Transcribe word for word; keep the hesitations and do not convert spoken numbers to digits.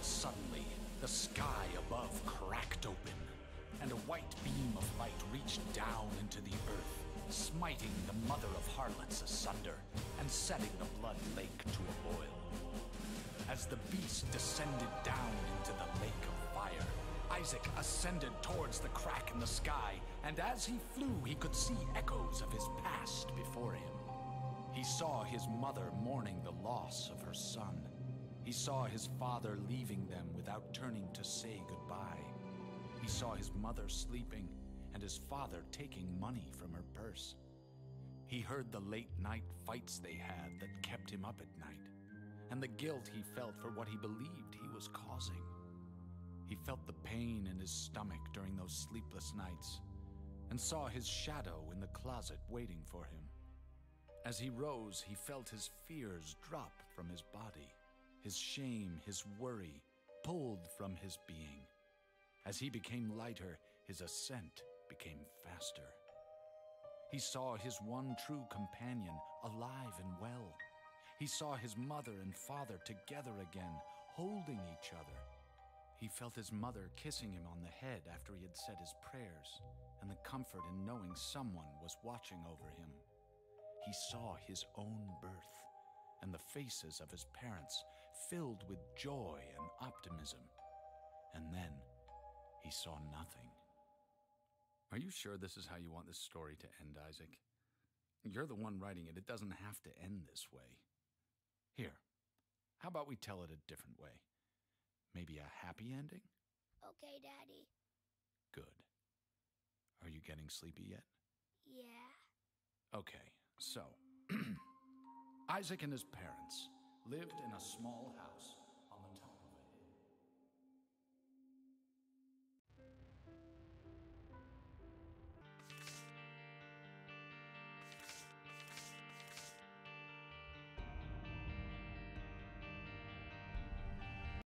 Suddenly, the sky above cracked open, and a white beam of light reached down into the earth, smiting the mother of harlots asunder and setting the blood lake to a boil. As the beast descended down into the lake of fire, Isaac ascended towards the crack in the sky, and as he flew, he could see echoes of his past before him. He saw his mother mourning the loss of her son. He saw his father leaving them without turning to say goodbye. He saw his mother sleeping and his father taking money from her purse. He heard the late-night fights they had that kept him up at night, and the guilt he felt for what he believed he was causing. He felt the pain in his stomach during those sleepless nights, and saw his shadow in the closet waiting for him. As he rose, he felt his fears drop from his body, his shame, his worry, pulled from his being. As he became lighter, his ascent became faster. He saw his one true companion alive and well. He saw his mother and father together again, holding each other. He felt his mother kissing him on the head after he had said his prayers, and the comfort in knowing someone was watching over him. He saw his own birth, and the faces of his parents filled with joy and optimism. And then he saw nothing. Are you sure this is how you want this story to end, Isaac? You're the one writing it. It doesn't have to end this way. Here, how about we tell it a different way? Maybe a happy ending? Okay, Daddy. Good. Are you getting sleepy yet? Yeah. Okay, so... Isaac and his parents lived in a small house